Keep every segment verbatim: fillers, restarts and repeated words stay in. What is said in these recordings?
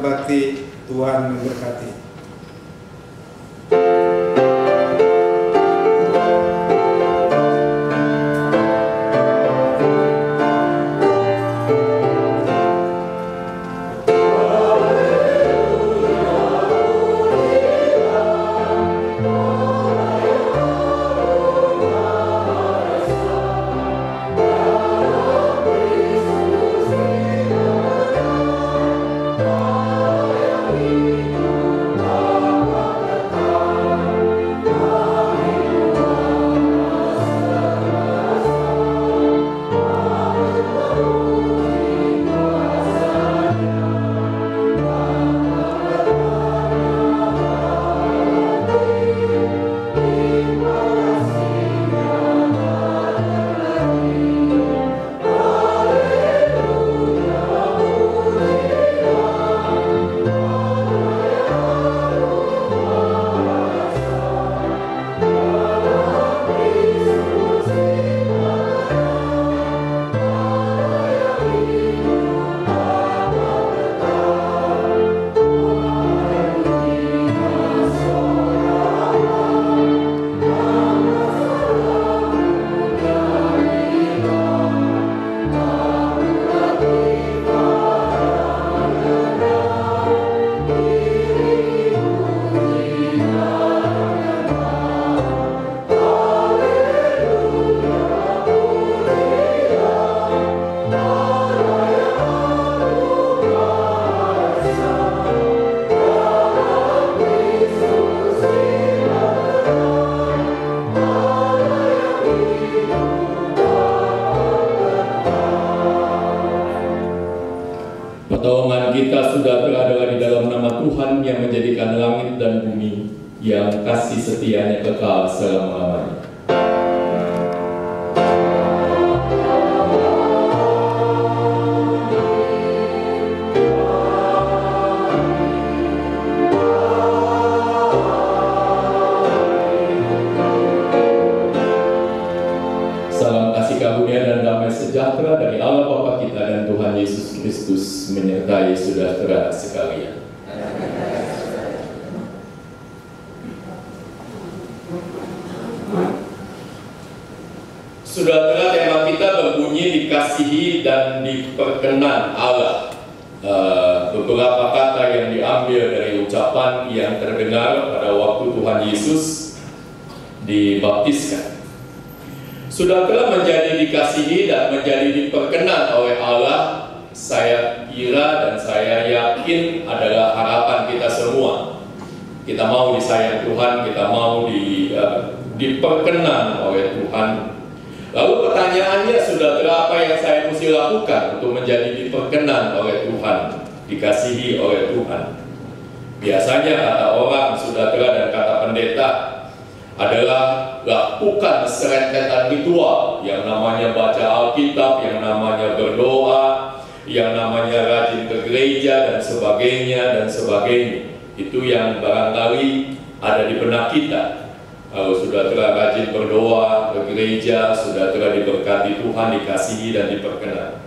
berbakti. Tuhan memberkati. Pertolongan kita sudah berada di dalam nama Tuhan yang menjadikan langit dan bumi, yang kasih setianya kekal selama-lamanya. Salam kasih karunia dan damai sejahtera dari Allah Bapa kita dan Tuhan Yesus Kristus menyertai saudara sekalian. Saudara, tema kita berbunyi dikasihi dan diperkenan Allah. Uh, beberapa kata yang diambil dari ucapan yang terdengar pada waktu Tuhan Yesus dibaptiskan. Sudah telah menjadi dikasihi dan menjadi diperkenan oleh Allah, saya kira dan saya yakin adalah harapan kita semua. Kita mau disayang Tuhan, kita mau di, uh, diperkenan oleh Tuhan. Lalu pertanyaannya, sudah apa yang saya mesti lakukan untuk menjadi diperkenan oleh Tuhan, dikasihi oleh Tuhan? Biasanya kata orang, saudara dan kata pendeta adalah lakukan serentetan ritual yang namanya baca Alkitab, yang namanya berdoa, yang namanya rajin ke gereja dan sebagainya dan sebagainya. Itu yang barangkali ada di benak kita. Kalau sudah telah rajin berdoa ke gereja, sudah telah diberkati Tuhan, dikasihi dan diperkenan.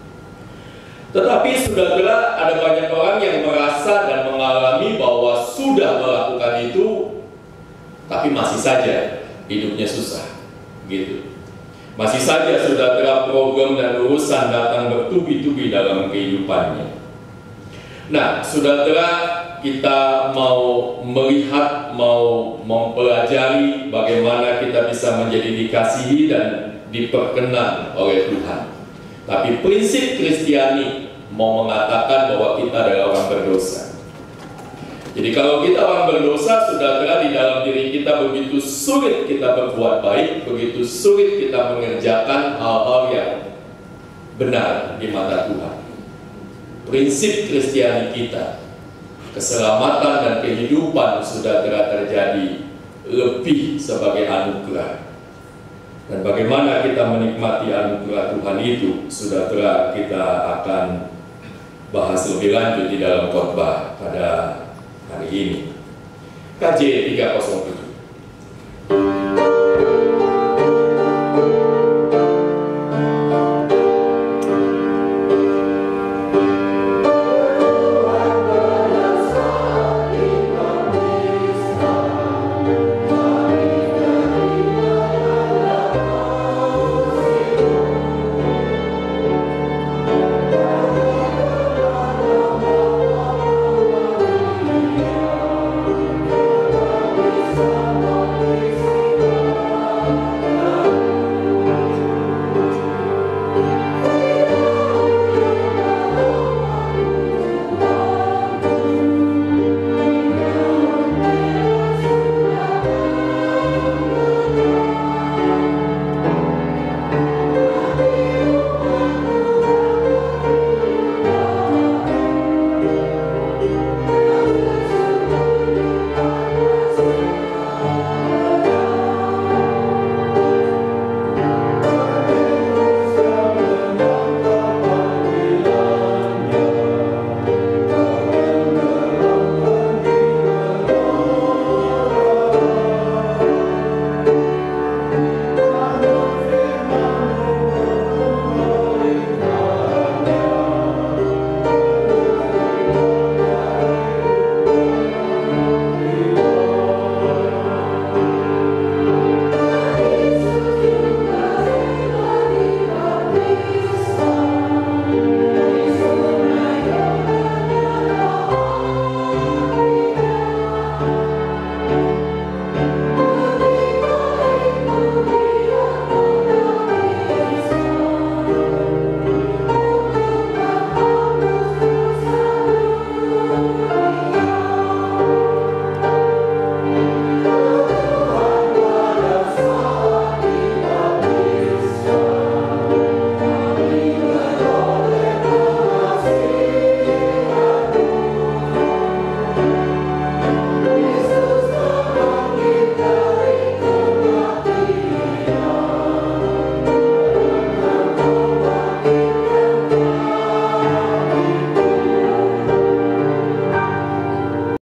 Tetapi sudah telah ada banyak orang yang merasa dan mengalami bahwa sudah melakukan itu, tapi masih saja hidupnya susah, gitu. Masih saja sudah telah program dan urusan datang bertubi-tubi dalam kehidupannya. Nah, saudara, kita mau melihat, mau mempelajari bagaimana kita bisa menjadi dikasihi dan diperkenan oleh Tuhan. Tapi prinsip Kristiani mau mengatakan bahwa kita adalah orang berdosa. Jadi kalau kita orang berdosa, saudara, di dalam diri kita begitu sulit kita berbuat baik, begitu sulit kita mengerjakan hal-hal yang benar di mata Tuhan. Prinsip Kristiani kita, keselamatan dan kehidupan sudah telah terjadi lebih sebagai anugerah. Dan bagaimana kita menikmati anugerah Tuhan itu sudah telah kita akan bahas lebih lanjut di dalam khotbah pada hari ini. K J tiga nol tujuh.